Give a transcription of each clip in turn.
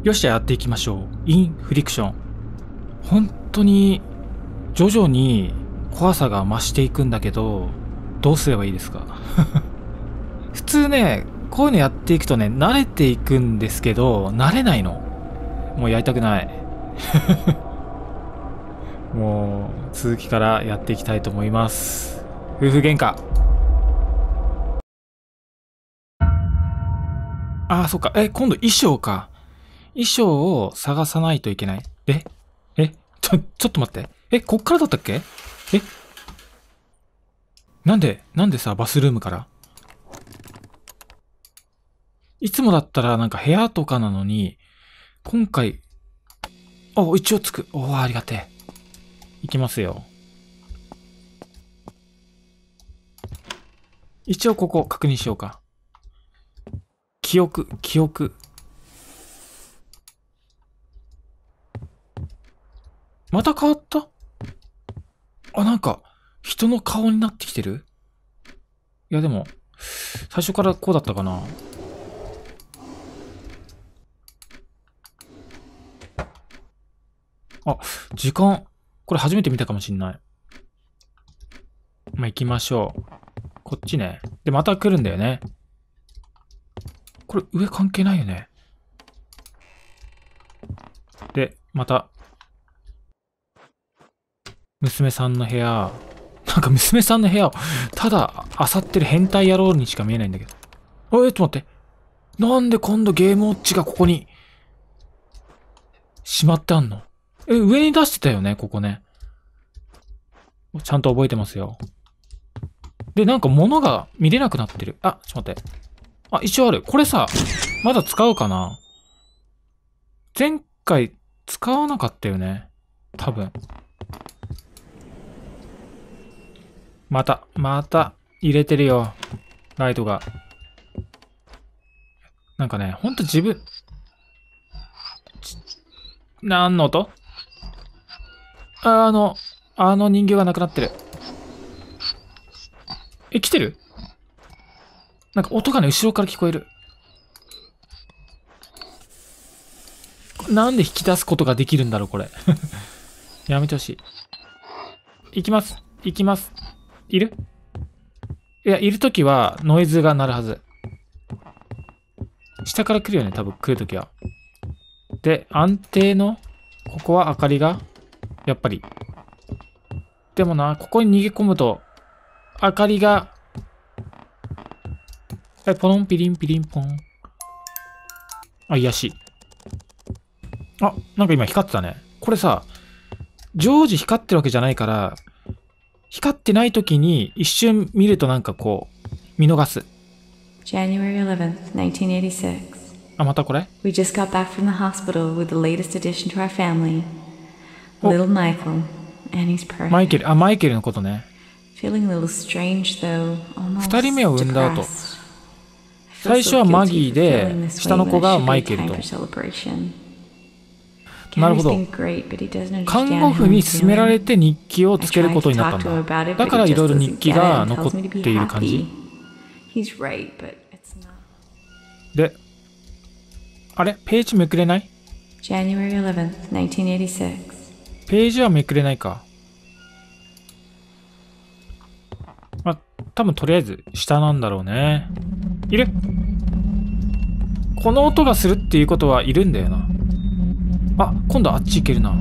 よっしゃ、やっていきましょう。インフリクション。本当に徐々に怖さが増していくんだけど、どうすればいいですか？普通ね、こういうのやっていくとね、慣れていくんですけど、慣れないの。もうやりたくない。もう続きからやっていきたいと思います。夫婦喧嘩。ああ、そっか。今度衣装か。衣装を探さないといけない。ちょっと待って。こっからだったっけ？なんでさ、バスルームから？いつもだったらなんか部屋とかなのに、今回、一応つく。ありがてえ。いきますよ。一応ここ確認しようか。記憶。また変わった？なんか、人の顔になってきてる？いやでも、最初からこうだったかな。時間。これ初めて見たかもしんない。行きましょう。こっちね。で、また来るんだよね。これ上関係ないよね。で、また。娘さんの部屋。なんか娘さんの部屋を、ただ、漁ってる変態野郎にしか見えないんだけど。ちょっと待って。なんで今度ゲームウォッチがここに、しまってあんの？上に出してたよね、ここね。ちゃんと覚えてますよ。で、なんか物が見れなくなってる。ちょっと待って。一応ある。これさ、まだ使うかな？前回使わなかったよね。多分。また入れてるよ。ライトが。なんかね、ほんと自分、何の音？あの人形がなくなってる。来てる？なんか音がね、後ろから聞こえる。なんで引き出すことができるんだろう、これ。やめてほしい。行きます。いる？いや、いるときはノイズが鳴るはず。下から来るよね、多分来るときは。で、安定の、ここは明かりが、やっぱり。でもな、ここに逃げ込むと、明かりが、ポロンピリンピリンポン。癒し。なんか今光ってたね。これさ、常時光ってるわけじゃないから、光ってない時に一瞬見るとなんかこう、見逃す。 January 11th, 1986. またこれ？ We just got back from the hospital with the latest addition to our family. Little Michael, and he's perfect. マイケルのことね。 Feeling a little strange though, almost 二人目を産んだ後。 depressed. 最初はマギーで、下の子がマイケルと。なるほど。看護婦に勧められて日記をつけることになったんだ。だからいろいろ日記が残っている感じ。で、ページめくれない？ January 11th, 1986. ページはめくれないか。多分とりあえず下なんだろうね。いる？この音がするっていうことはいるんだよな。今度あっち行けるな。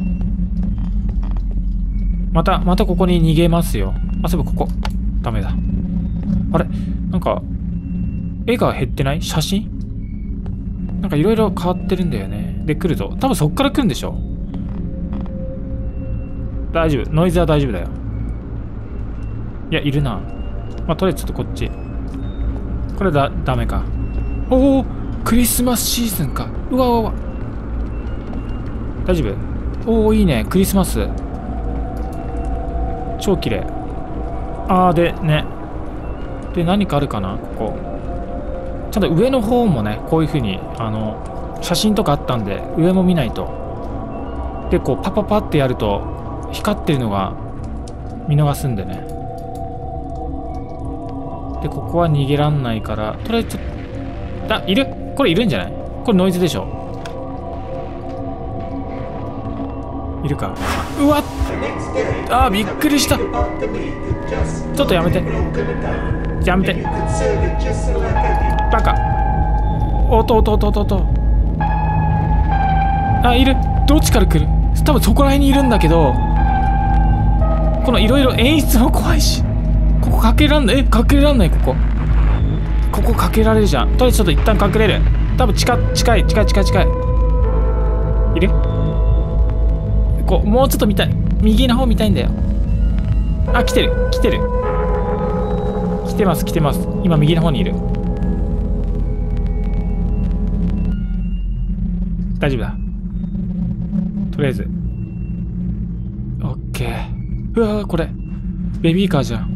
またここに逃げますよ。そういえばここ。ダメだ。なんか、絵が減ってない？写真？なんかいろいろ変わってるんだよね。で、来るぞ。多分そっから来るんでしょ？大丈夫。ノイズは大丈夫だよ。いや、いるな。とりあえずちょっとこっち。これダメか。クリスマスシーズンか。うわ。大丈夫？いいね。クリスマス。超綺麗。で、ね。で、何かあるかな？ここ。ちゃんと上の方もね、こういう風に、写真とかあったんで、上も見ないと。で、こう、パパパってやると、光ってるのが見逃すんでね。で、ここは逃げらんないから、とりあえずいる？これいるんじゃない？これノイズでしょ。 いるか。うわっ、あー、びっくりした。ちょっとやめて。やめて。バカ。おとおとおとおとおと。あ、いる。どっちから来る？多分そこら辺にいるんだけど、このいろいろ演出も怖いし。ここかけらんない。かけらんない、ここ。ここかけられるじゃん。とりあえずちょっと一旦隠れる。多分近い。いる？こう、もうちょっと見たい。右の方見たいんだよ。あ、来てる。来てます。今右の方にいる。大丈夫だ。とりあえず。オッケー。うわー、これ。ベビーカーじゃん。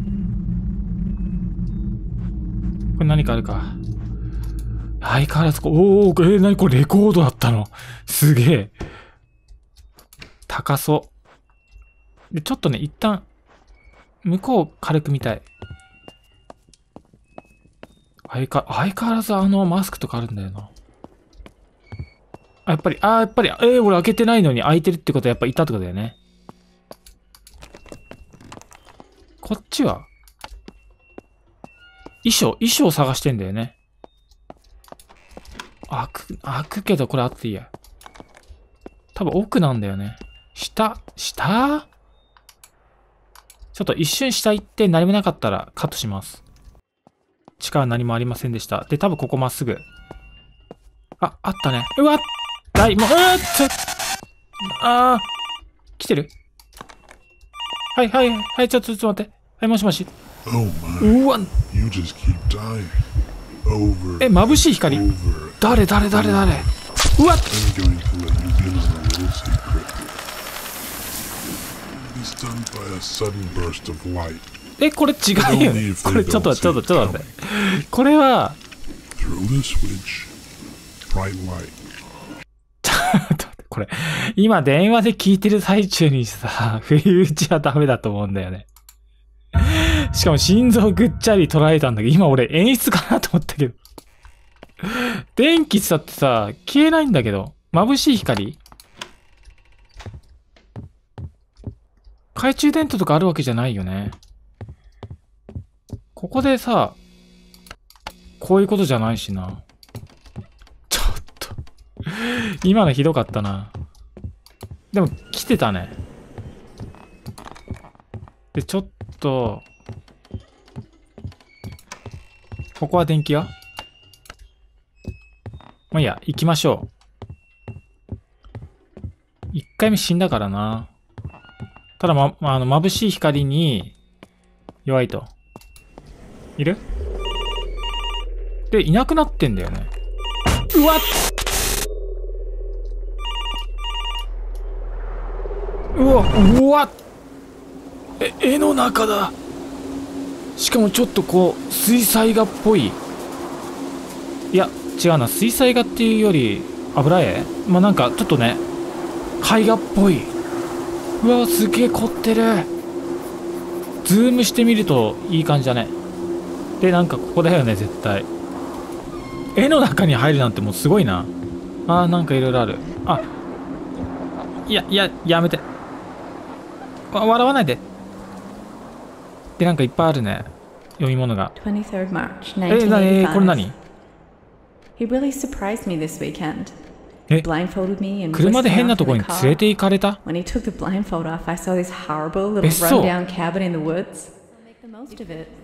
これ何かあるか。相変わらずおー、何これレコードだったの。すげえ。高そう。で、ちょっとね、一旦、向こう軽く見たい。相変わらずマスクとかあるんだよな。やっぱり、俺開けてないのに開いてるってことはやっぱいたってことだよね。こっちは衣装探してんだよね。開くけどこれあっていいや。多分奥なんだよね。下ちょっと一瞬下行って何もなかったらカットします。地下は何もありませんでした。で、多分ここまっすぐ。あったね。うわっ来てる？はい、ちょっと待って。はい、もしもし。うわっ。眩しい光。誰？うわっ。これ違うよね。これちょっと待って。これはこれ今電話で聞いてる最中にさ、不意打ちはダメだと思うんだよね。しかも心臓ぐっちゃり捉えたんだけど、今俺演出かなと思ったけど。電気つってさ、消えないんだけど。眩しい光？懐中電灯とかあるわけじゃないよね。ここでさ、こういうことじゃないしな。ちょっと。今のひどかったな。でも来てたね。で、ちょっと、ここは電気屋？まあいいや、行きましょう。1回目死んだからな。ただ眩しい光に弱いと。いる？で、いなくなってんだよね。うわっ！うわっ！絵の中だ。しかもちょっとこう、水彩画っぽい。いや、違うな。水彩画っていうより、油絵？なんかちょっとね、絵画っぽい。うわ、すげえ凝ってる。ズームしてみるといい感じだね。で、なんかここだよね、絶対。絵の中に入るなんてもうすごいな。なんかいろいろある。やめて。笑わないで。で、なんかいっぱいあるね。読み物が。 23rd March, 1985. これ何？ He really surprised me this weekend. 車で変なところに連れて行かれた？ When he took the blindfold off, I saw this horrible little rundown cabin in the woods. Make the most of it.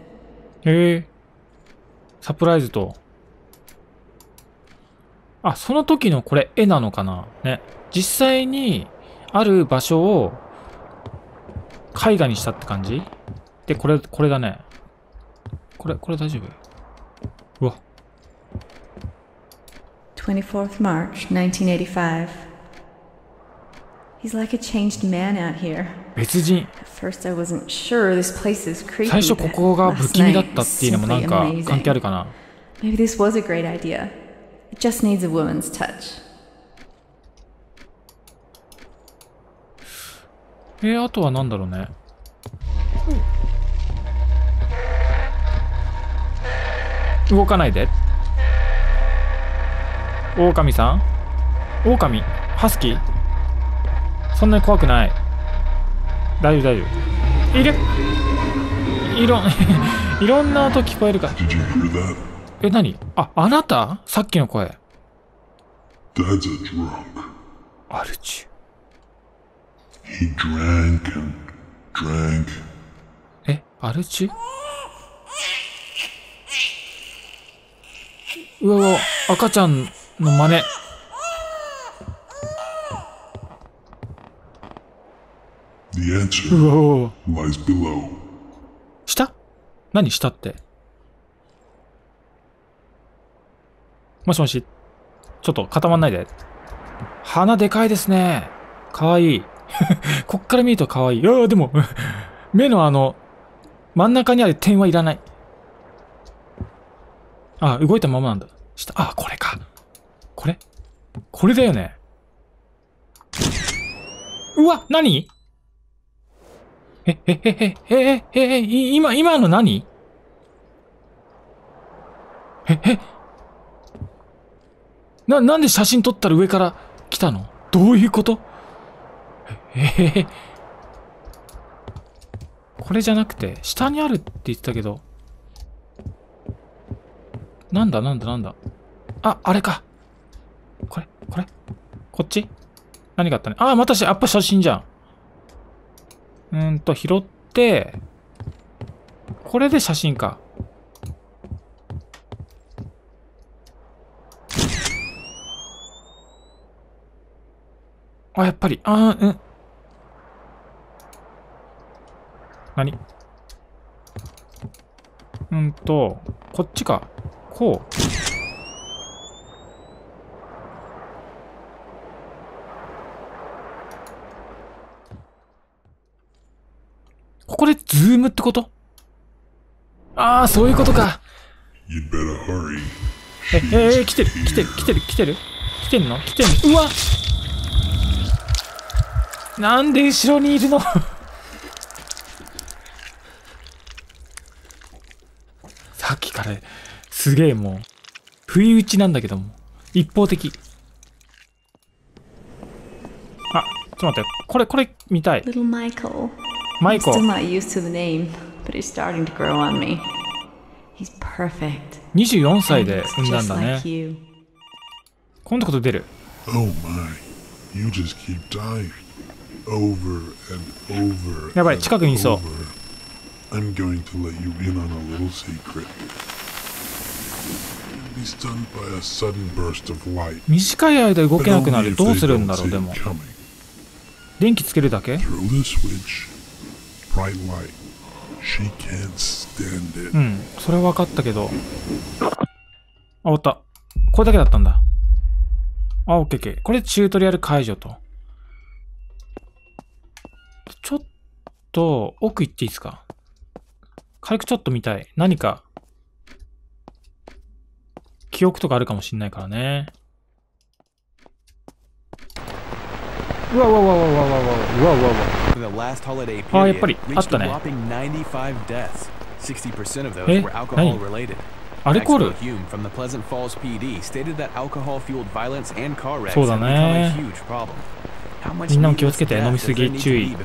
サプライズと。その時のこれ絵なのかなね。実際にある場所を絵画にしたって感じで、これだね。これ大丈夫？うわ。 24th March, 1985. He's like a changed man out here. 別人。 At first I wasn't sure this place is creepy. 最初ここが不気味だったっていうのもなんか関係あるかな。 Maybe this was a great idea. It just needs a woman's touch. あとはなんだろうね。動かないで。狼さん？狼？ハスキー？ そんなに怖くない。大丈夫大丈夫。いるいろんな音聞こえるから。え、何？あ、あなた？さっきの声。アルチュ。え、アルチュ？うわうわ、赤ちゃんの真似。うわうわ。下？何下って。もしもし。ちょっと固まんないで。鼻でかいですね。かわいい。こっから見るとかわいい。いやでも、目の真ん中にある点はいらない。あ、動いたままなんだ。下、あ、これか。これだよね。うわ、何？今の何？なんで写真撮ったら上から来たの？どういうこと？これじゃなくて、下にあるって言ってたけど。なんだ。あ、あれか。これこっち？何があったね。あ、またやっぱ写真じゃん。拾って、これで写真か。あ、やっぱり。何？こっちか。こう。ここでズームってこと？ああ、そういうことか。来てるの？うわ！なんで後ろにいるの？さっきからすげえもう不意打ちなんだけども一方的。あ、ちょっと待って、これ見たい。 Little Michael. マイコ。 I'm still not used to the name, but he's starting to grow on me. He's perfect. 24歳で産んだんだ Just ね。 like you. 今度こそ出る。 Oh my, you just keep dying over and over. やばい、近くにいそう。 I'm going to let you in on a little secret. Be stunned by a sudden burst of light. 短い間動けなくなる。どうするんだろう。でも電気つけるだけ？ Through the switch, bright light. She can't stand it. うん、それは分かったけど。あ、終わった。これだけだったんだ。あ、オッケーオッケー。これチュートリアル解除と。ちょっと奥行っていいですか？軽くちょっと見たい。何か記憶とかあるかもしんないからね。うわ。あ、やっぱりあったね。え、何？アルコール？そうだね。みんなも気をつけて。飲みすぎ注意。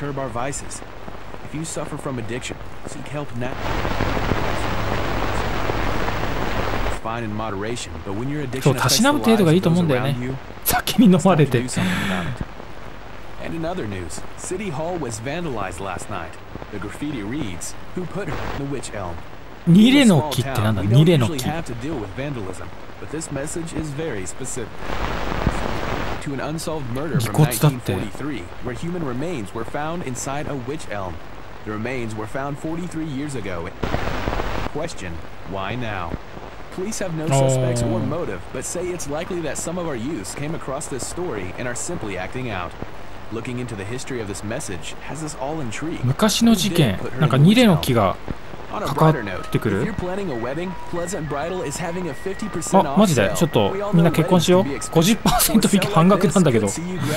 そう、たしなむ程度がいいと思うんだよね。先に飲まれて。 And in other news, City Hall was vandalized last night. The graffiti reads, "Who put her in the witch elm?" ニレの木ってなんだ？ニレの木。 have to deal with vandalism, but this message is very specific. To an unsolved murder from 1943, where human remains were found inside a witch elm. The remains were found 43 years ago. Question: Why now? Police have no suspects or motive, but say it's likely that some of our youths came across this story and are simply acting out. Looking into the history of this message has us all intrigued. 昔の事件、なんかニレの木が関わってくる。あ、マジでちょっとみんな結婚しよう。 50% 引き半額なんだけど。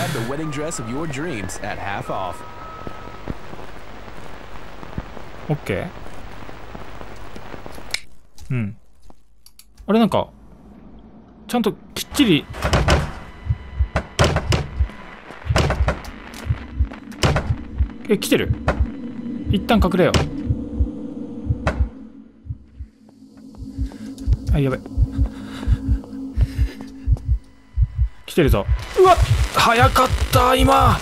オッケー。うん。あれなんかちゃんときっちり。 来てる。一旦隠れよう。あ、やべ。来てるぞ。うわっ、早かった今。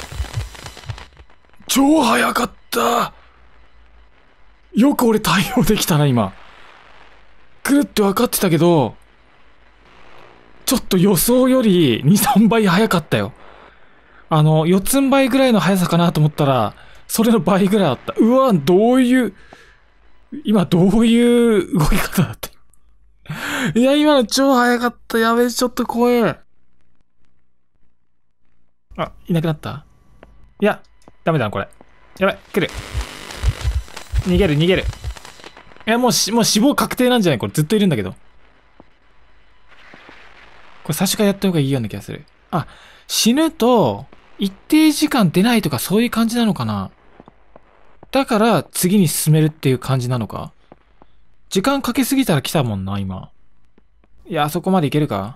超早かった。よく俺対応できたな今。来るって分かってたけど、ちょっと予想より 2,3 倍早かったよ。四つん這いぐらいの速さかなと思ったら、それの倍ぐらいあった。うわ、今どういう動き方だった。いや、今の超早かった。やべえ、ちょっと怖え。あ、いなくなった？いや、ダメだな、これ。やばい、来る。逃げる。いや、もう死亡確定なんじゃない？これずっといるんだけど。これ最初からやった方がいいような気がする。あ、死ぬと、一定時間出ないとかそういう感じなのかな？だから次に進めるっていう感じなのか？時間かけすぎたら来たもんな、今。いや、あそこまで行けるか？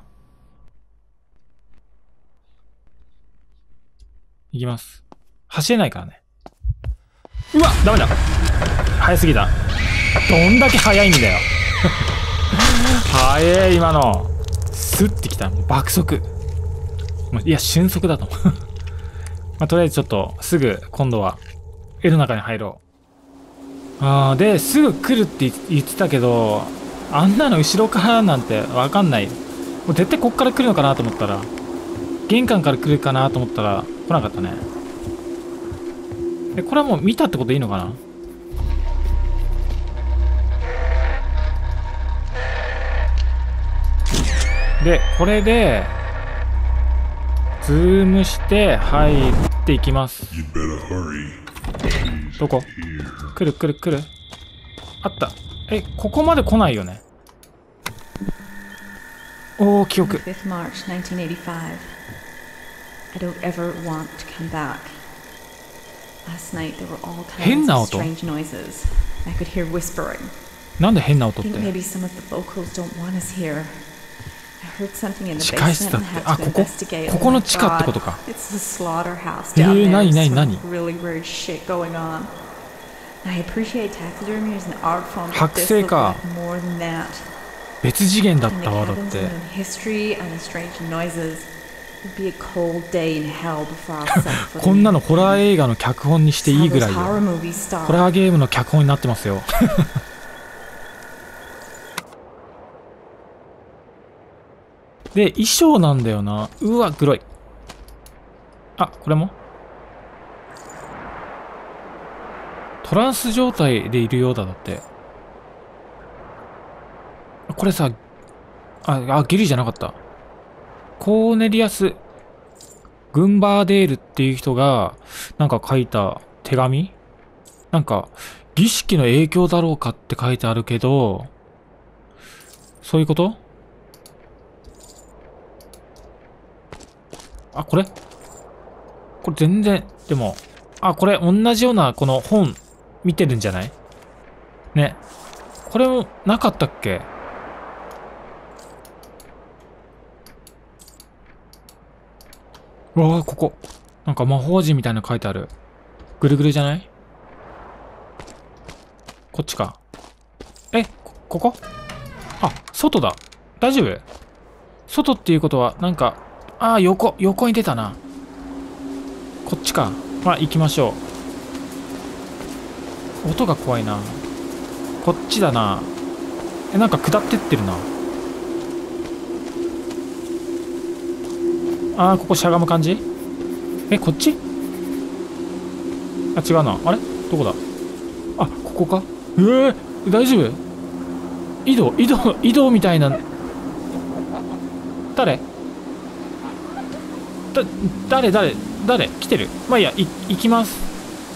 行きます。走れないからね。うわ、ダメだ。早すぎた。どんだけ早いんだよ。早い、今の。スッてきた。爆速。いや、瞬速だと思う。まあ、とりあえずちょっと、すぐ、今度は、絵の中に入ろう。で、すぐ来るって言ってたけど、あんなの後ろからなんてわかんない。もう絶対こっから来るのかなと思ったら、玄関から来るかなと思ったら、来なかったね。これはもう見たってことでいいのかな？で、これで、ズームして入っていきます。 You'd better hurry. どこ？来る。あった。ここまで来ないよね。おー、記憶。 5th March 1985. I don't ever want to come back. Last night there were all kinds of strange noises. I could hear whispering. なんで変な音っ I て？ think maybe some of the locals don't want us here. I heard something in the 地下室 basement だっ and て。 had あ、 to ここ investigate. ここの地下ってことか。 It's the slaughterhouse down there. 何 There's some really weird shit going on. I appreciate taxidermy as an art form, but this looked like more than that. 別次元だっ And the たわ、だっ cabins て。 and the history and the strange noises. It'd be a cold day in hell before I set foot こん in. なのホラー映画の脚本にしていいぐらい That's よ。 how those horror movies start. ホラーゲームの脚本になってますよ。で、衣装なんだよな。うわ、黒い。あ、これもトランス状態でいるようだ、だって。これさ、ゲリじゃなかった。コーネリアス・グンバーデールっていう人が、なんか書いた手紙？なんか、儀式の影響だろうかって書いてあるけど、そういうこと？あ、これ全然、でも、これ同じようなこの本見てるんじゃない？ね。これもなかったっけ？うわあ、ここ。なんか魔法陣みたいなの書いてある。ぐるぐるじゃない？こっちか。ここ？あ、外だ。大丈夫？外っていうことは、なんか、横に出たな。こっちか。まあ、行きましょう。音が怖いな。こっちだな。なんか下ってってるな。ここしゃがむ感じ？こっち？違うな。あれ？どこだ？ここか？大丈夫？移動みたいな。誰来てる？まあいいや、行きます。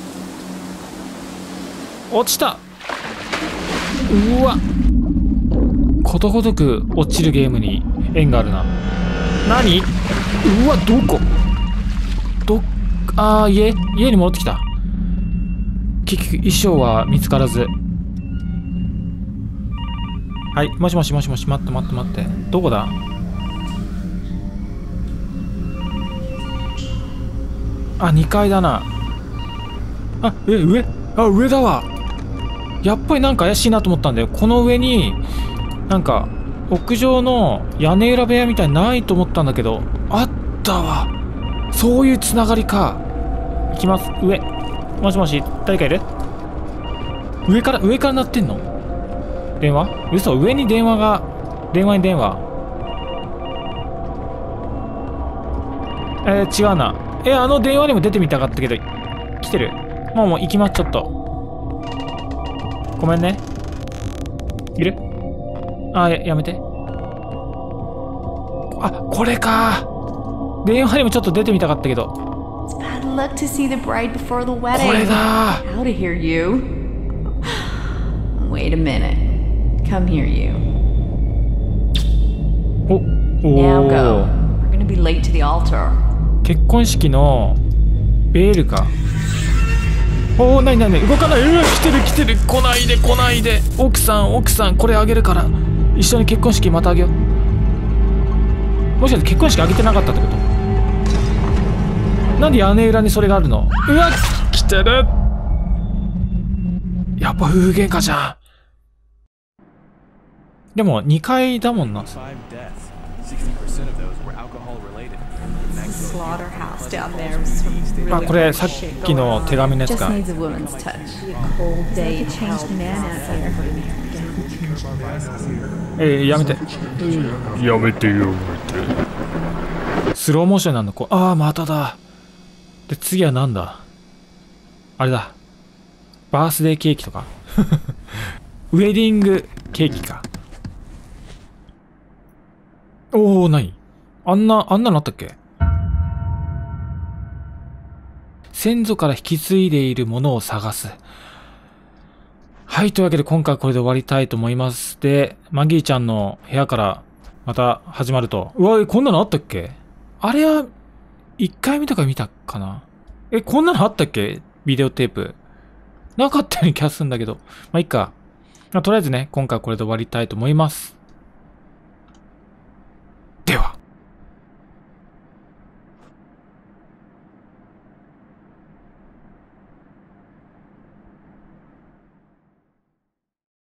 落ちた。うわ。ことごとく落ちるゲームに縁があるな。何？うわ、どこ？家に戻ってきた。結局衣装は見つからず。はい、もしもし、待って。どこだ？2階だな。 あ、上あ、上だわ。やっぱりなんか怪しいなと思ったんだよ。この上に、なんか、屋上の屋根裏部屋みたいにないと思ったんだけど、あったわ。そういうつながりか。行きます。上。もしもし、誰かいる？上から鳴ってんの？電話？嘘、上に電話が、電話に電話。違うな。あの電話にも出てみたかったけど、来てる。もう行きます、ちょっと。ごめんね。いる？やめて。あ、これか。電話にもちょっと出てみたかったけど。 It's bad luck to see the bride before the こ wedding. れだ。 Out of here, you. Wait a minute. Come here, you. お Now go. We're gonna be late to the altar. 結婚式のベールか。なに動かない。来てる。来ないで。奥さん、これあげるから。一緒に結婚式またあげよう。もしかして結婚式あげてなかったってこと？なんで屋根裏にそれがあるの？来てる。やっぱ夫婦喧嘩じゃん。でも2階だもんな。あ、これさっきの手紙のやつか。やめて。やめて。スローモーションなんだ。まただ。で、次はなんだ？あれだ。バースデーケーキとか。ウェディングケーキか。何？あんなのあったっけ？先祖から引き継いでいるものを探す。はい、というわけで今回はこれで終わりたいと思います。で、マギーちゃんの部屋からまた始まると。こんなのあったっけ？あれは、1回目とか見たかな？こんなのあったっけ？ビデオテープ。なかったように気がするんだけど。いっか。とりあえずね、今回はこれで終わりたいと思います。